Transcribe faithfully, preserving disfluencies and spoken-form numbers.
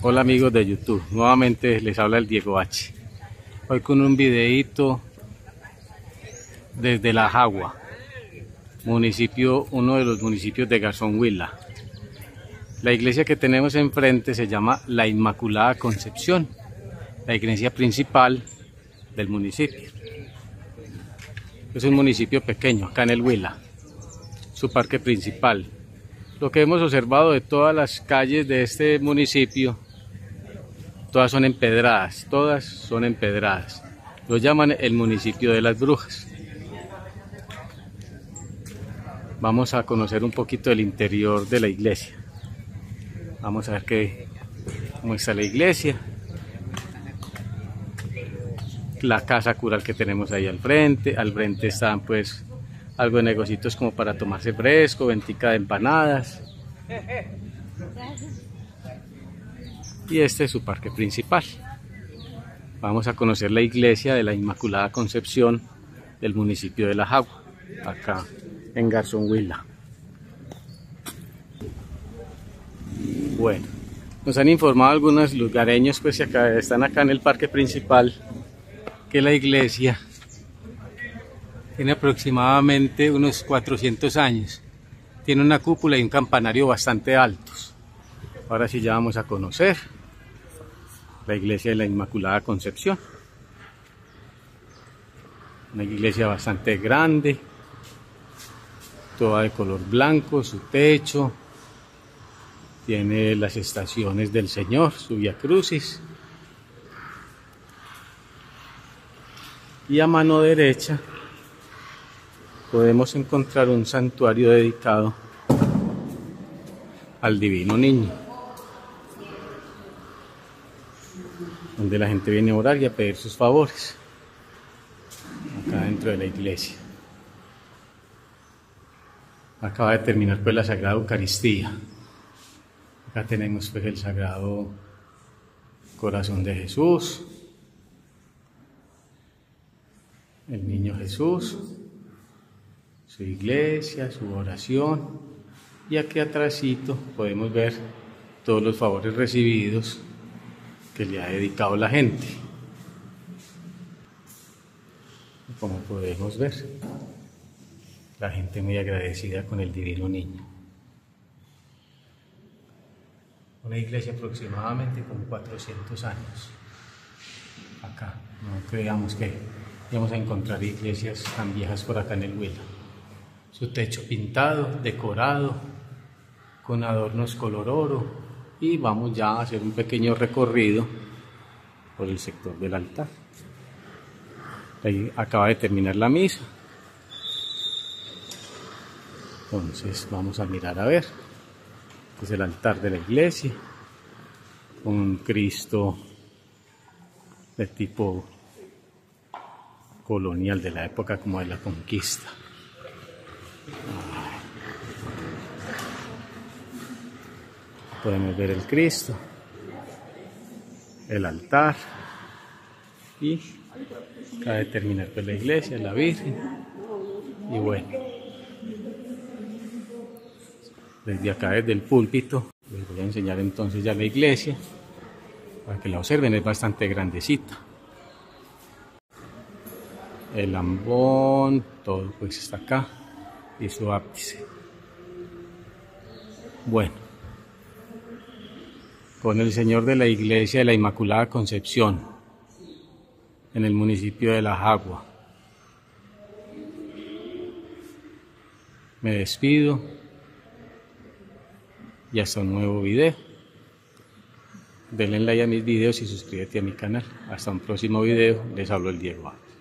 Hola amigos de YouTube, nuevamente les habla el Diego H. Hoy con un videito desde La Jagua, municipio, uno de los municipios de Garzón Huila. La iglesia que tenemos enfrente se llama La Inmaculada Concepción, la iglesia principal del municipio. Es un municipio pequeño, acá en el Huila, su parque principal. Lo que hemos observado de todas las calles de este municipio, todas son empedradas, todas son empedradas. Lo llaman el municipio de las brujas. Vamos a conocer un poquito del interior de la iglesia. Vamos a ver qué, cómo está la iglesia. La casa cural que tenemos ahí al frente. Al frente están pues algo de negocios como para tomarse fresco, ventica de empanadas. Y este es su parque principal. Vamos a conocer la iglesia de la Inmaculada Concepción del municipio de La Jagua, acá en Garzón Huila. Bueno, nos han informado algunos lugareños pues que acá, están acá en el parque principal, que la iglesia tiene aproximadamente unos cuatrocientos años. Tiene una cúpula y un campanario bastante altos. Ahora sí ya vamos a conocer la iglesia de la Inmaculada Concepción. Una iglesia bastante grande, toda de color blanco, su techo. Tiene las estaciones del Señor, su Vía Crucis. Y a mano derecha podemos encontrar un santuario dedicado al Divino Niño, donde la gente viene a orar y a pedir sus favores, acá dentro de la iglesia. Acaba de terminar pues la Sagrada Eucaristía. Acá tenemos pues el Sagrado Corazón de Jesús, el Niño Jesús, su iglesia, su oración, y aquí atrásito podemos ver todos los favores recibidos que le ha dedicado la gente. Como podemos ver, la gente muy agradecida con el Divino Niño. Una iglesia aproximadamente con cuatrocientos años. Acá, no creamos que vamos a encontrar iglesias tan viejas por acá en el Huila. Su techo pintado, decorado, con adornos color oro, y vamos ya a hacer un pequeño recorrido por el sector del altar. Ahí acaba de terminar la misa, entonces vamos a mirar a ver. Este es el altar de la iglesia, con un Cristo de tipo colonial, de la época como de la conquista. Podemos ver el Cristo, el altar, y acaba de terminar pues la iglesia, la Virgen. Y bueno, desde acá, desde el púlpito, les voy a enseñar entonces ya la iglesia para que la observen. Es bastante grandecita. El ambón, todo pues está acá, y su ábside. Bueno, con el Señor de la iglesia de la Inmaculada Concepción en el municipio de La Jagua, me despido y hasta un nuevo video. Denle like a mis videos y suscríbete a mi canal. Hasta un próximo video. Les hablo el Diego.